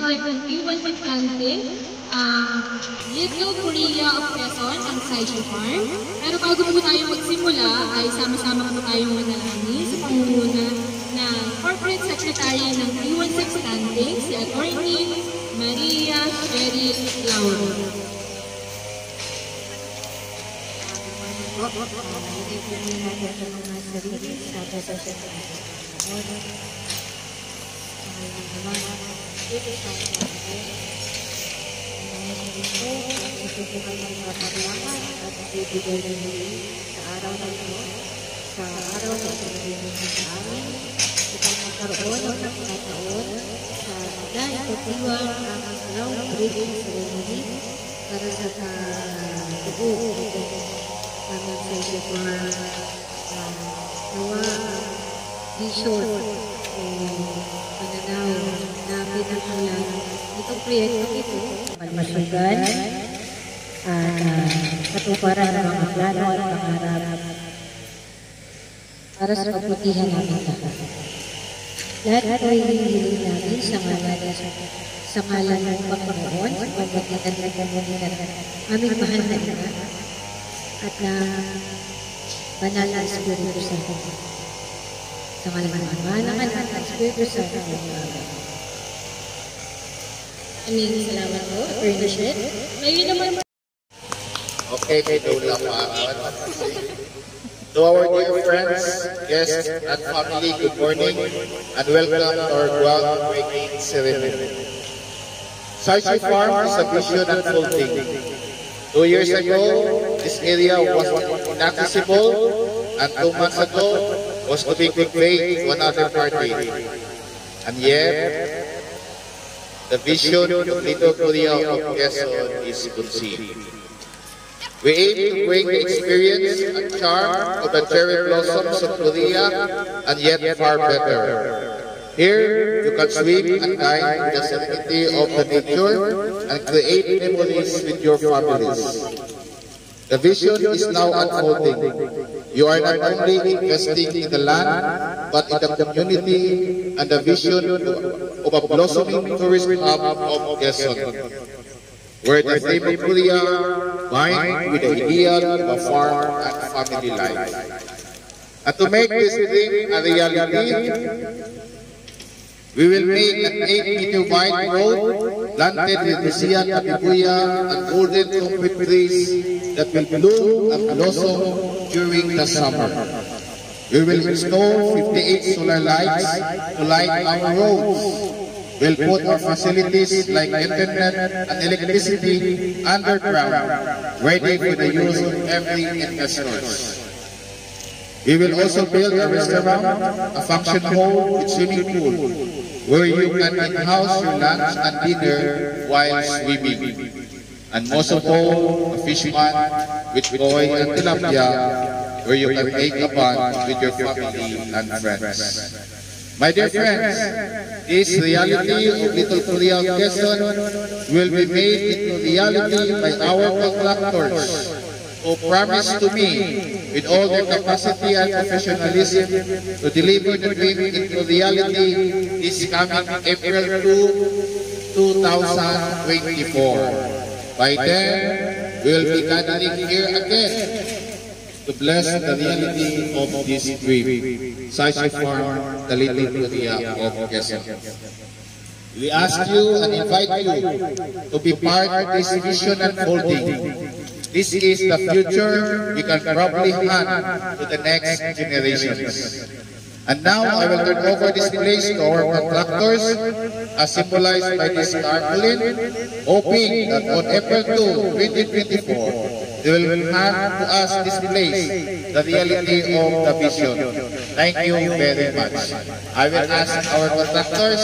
project ng A150, Little Korea of Quezon ang Saisho Farm. Pero bago po tayo magsimula ay sama-sama po tayong manalangin sa pangunguna ng Corporate Secretary ng A16 Standing, si Attorney Maria Sherry Lauro. Sa araw na ito, sa araw na ito sa amin, ito magkaroon ng pagkataon sa nagkakatiwang ang groundbreaking ceremony para sa tubuo namin sa isyo nawa vision pananaw na pinagmulan itong proyekto ito palmasugan at katuparan ng mga plano at pangarap para sa kabutihan namin lahat. Lahat ito ay hinihiling namin sa ngalan ng Panginoon, sa pagpagitan ng komunidad aming mahal na ina at na banal na Espiritu Santo. Sa ngalan ng Ama, ng Anak at Espiritu Santo. Aming salamat po, Attorney Shed. Ngayon naman okay, to our dear friends, guests, and family, good morning, and welcome to our groundbreaking ceremony. Saisho Farm is a vision unfolding. 2 years ago, this area was inaccessible, and 2 months ago was to be conveyed to another party. And yet, the vision of Little Korea of Quezon is conceived. We aim to bring the experience and charm of the cherry blossoms of Korea, and yet far better. Here, you can swim and dine in the serenity of the nature and create memories with your families. The vision is now unfolding. You are not only investing in the land, but in the community and the vision of a blossoming tourist hub of Quezon, where the dream of Korea bind with the ideal of a farm and family life. And to make this dream a reality, we will make an 8-meter wide road planted with Lucia, Tabibuya, and golden trumpet trees that will bloom and blossom during the summer. We will install 58 solar lights to light our roads. We'll put our facilities like internet and electricity underground, ready for the use of every investor. We will also build a restaurant, a function hall with swimming pool, where you can in-house your lunch and dinner while swimming. And most of all, a fish pond with koi and tilapia, where you can make a bond with your family and friends. My dear friends, this reality of Little Korea of Quezon will be made into reality by our contractors, who promise to me, with all their capacity and professionalism, to deliver the dream into reality this coming April 2, 2024. By then, we will be gathering here again to bless the reality of this dream. Saisho Farm, the Little Korea of Quezon. We ask you and invite you to be part of this vision unfolding. This is the future we can probably hand to the next generations. And now I will turn over this place to our contractors, as symbolized by this tarpaulin, hoping that on April 2, 2024, they will hand to us this place, the reality of the vision. Thank you very much. I will ask our contractors.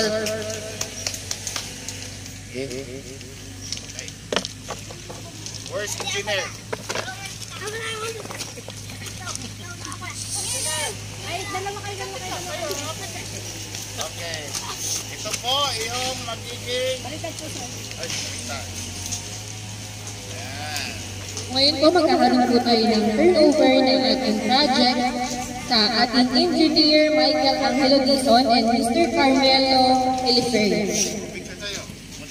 Where's the engineer? Okay. Ito po yung magiging... Ngayon po magkakaroon po tayo ng turnover ng ating project sa ating engineer Michael Angelo Dizon and Mr. Carmelo Eliferio.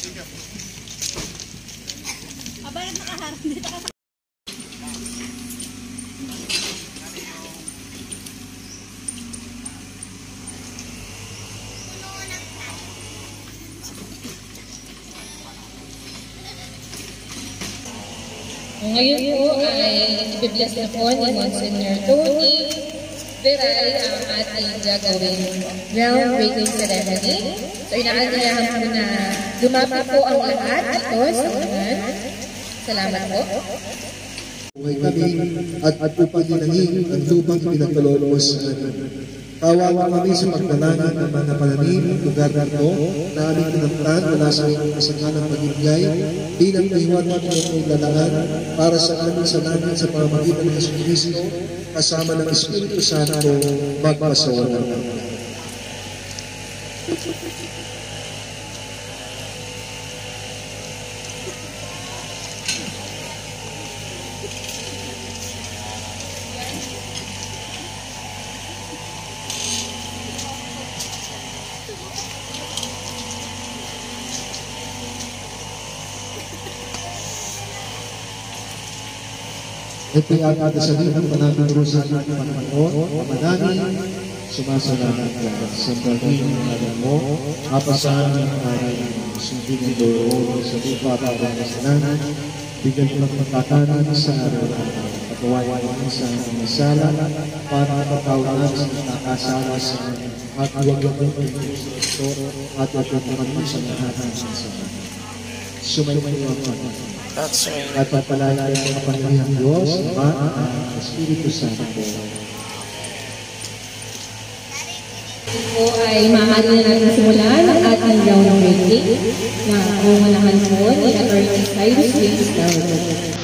Ngayon po ay ibibless na po ni Monsignor Tony Veray ang ating gagawin groundbreaking ceremony. So inaanyayahan po na dumapit po ang lahat dito sa unahan. Salamat po. Buhay kami at upang dinangin ang lupang pinagkaloob sa amin. Kawawa kami sa pagdalangin ng mga pananim ng lugar nito na aming pinagtan mula sa iyong kasaganang pag-ibigay bilang nahiwatan ng iyong lalangan para sa aming salamin sa pamamagitan ng Jesucristo kasama ng Espiritu Santo magpasawalan. Ito'y at adasalin ng panaming Rosa ng Panginoon, Amanani, sumasalamat ka sa bagay ng alam mo, mapasahan ng aking sundin ng doon sa lupa para kasalanan, bigyan mo ng pagkakanan sa araw-araw, pagawain mo sa aming masala, para mapatawanan sa nakasala sa at huwag lang ng Kristo at pagkakanan mo sa lahat ng sasama. Sumayo ang Panginoon. At papalalayan ang kapangyarihan ng Diyos, Ama, at Espiritu Santo. Po ay maaari na natin simulan ang ating groundbreaking na pumanahan po ni Attorney Cyrus James Dawson.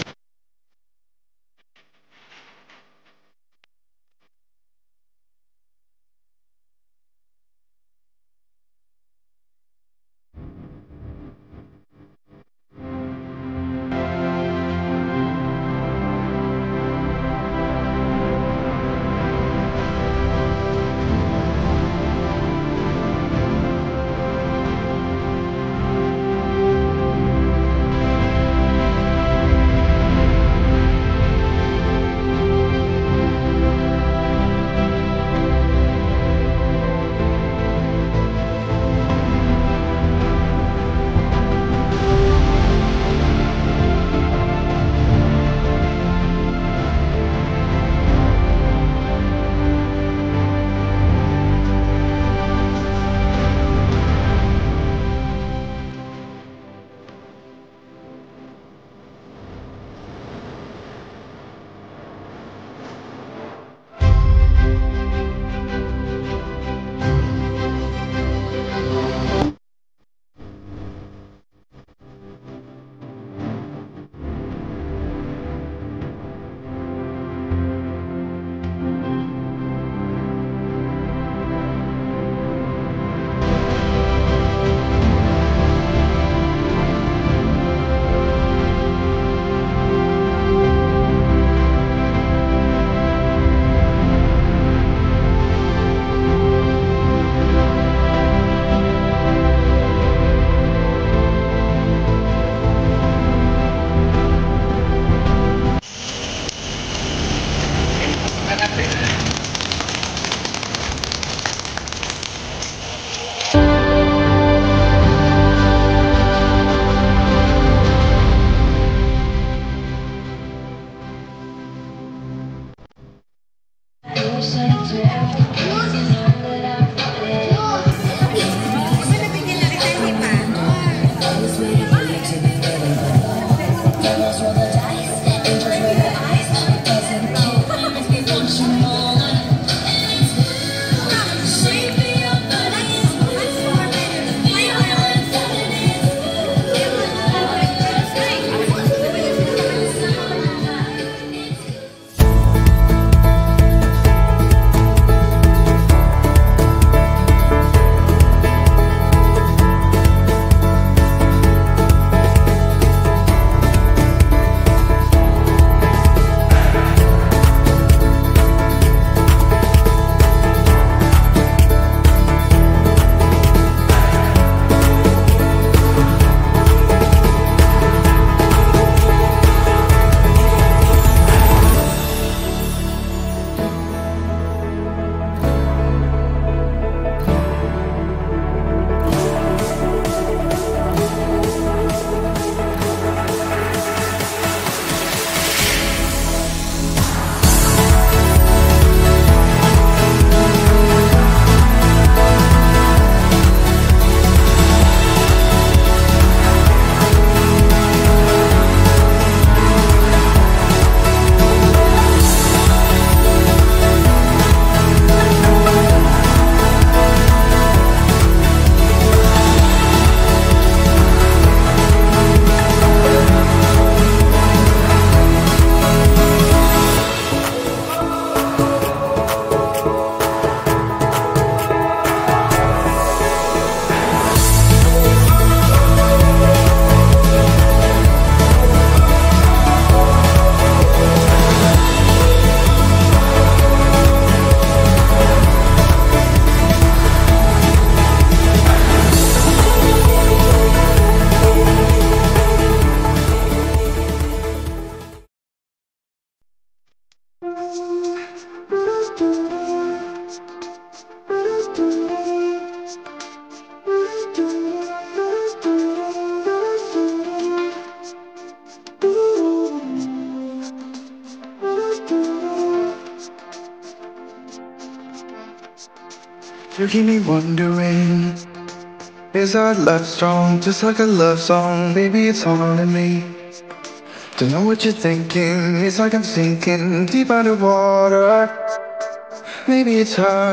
You keep me wondering, is our love strong? Just like a love song, baby, it's haunting me. Don't know what you're thinking, it's like I'm sinking deep underwater. Maybe it's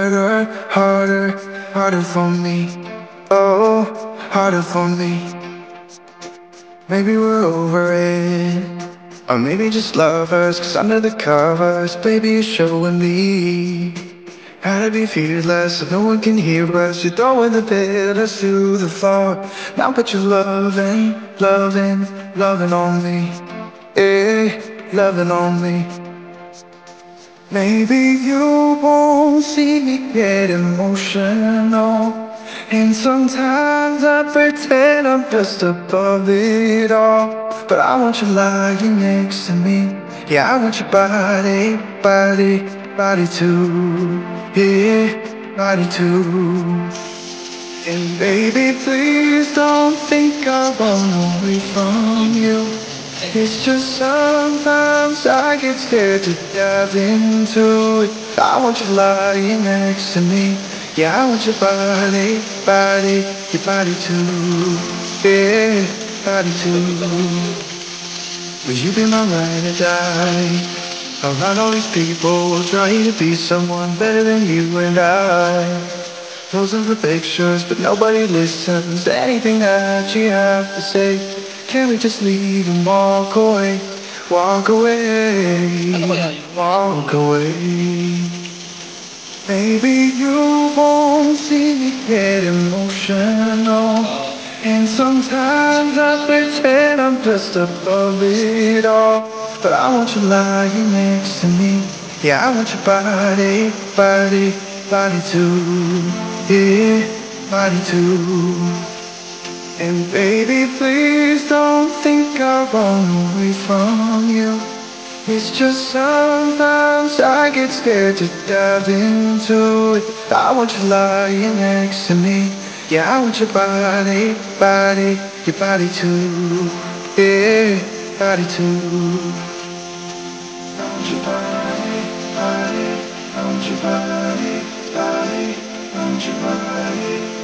harder for me. Oh, harder for me. Maybe we're over it, or maybe just lovers, 'cause under the covers, baby, you're showing me how to be fearless, so no one can hear us. You're throwing the pillars to the floor. Now put your loving on me. Yeah, loving on me. Maybe you won't see me get emotional, and sometimes I pretend I'm just above it all. But I want you lying next to me. Yeah, I want your body too. Yeah, body too. And baby, please don't think I run away from you. It's just sometimes I get scared to dive into it. I want you lying next to me. Yeah, I want your body too. Yeah, body too. Will you be my ride or die? Around all these people trying to be someone better than you and I. Those are the pictures, but nobody listens to anything that you have to say. Can't we just leave and walk away? Walk away, walk away. Maybe you won't see me get emotional, and sometimes I pretend I'm just above it all. But I want you lying next to me. Yeah, I want your body too. Yeah, body too. And baby, please don't think I run away from you. It's just sometimes I get scared to dive into it. I want you lying next to me. Yeah, I want your body too. Yeah, body too. I want your body, I want your body, I want your body.